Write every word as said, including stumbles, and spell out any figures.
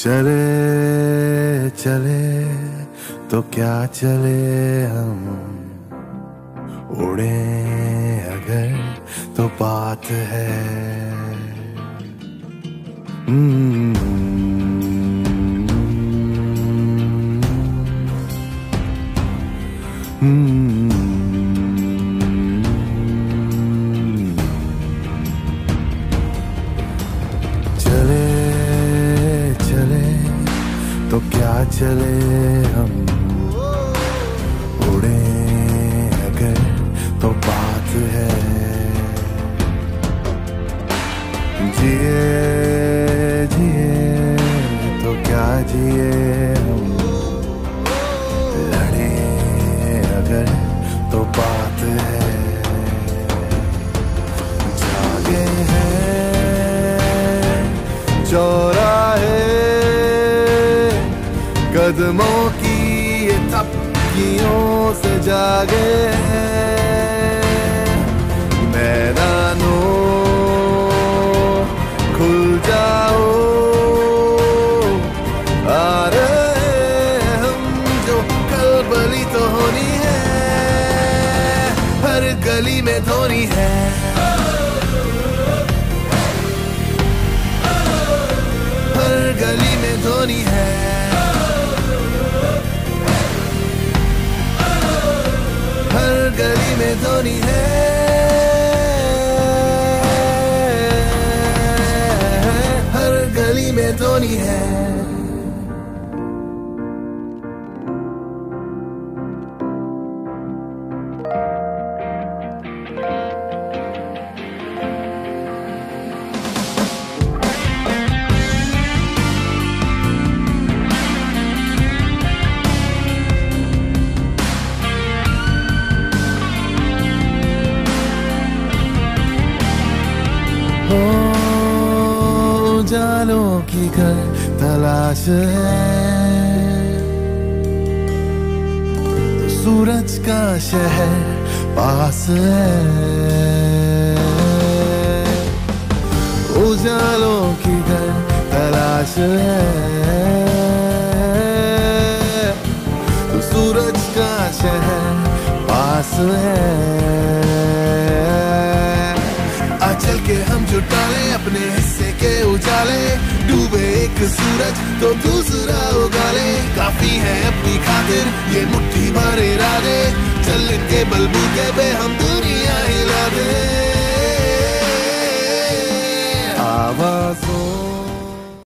चले चले तो क्या चले हम, उड़े अगर तो बात है। चले चले तो क्या चले हम, उड़े अगर तो बात है। जिए जिए तो क्या जिए हम, लड़े अगर तो बात है। जागे हैं चौराहे कदमों की ये थपकियों से, जागे मैदानों खुल जाओ, आ रहे हम जो कलबली तो होनी है, हर गली में धोनी है। हर गली में धोनी है, हर गली में धोनी है, हर गली में धोनी है। उजालों की घर तलाश है, तो सूरज का शहर पास है। उजालों की घर तलाश है, तो सूरज का शहर पास है। चल के हम जुटा ले अपने हिस्से के उजाले, डूबे एक सूरज तो दूसरा उगा ले। काफी है अपनी खातिर ये मुट्ठी भर इरादे, चल इनके बलबूते पे हम दुनिया हिला दे। आवाज़ों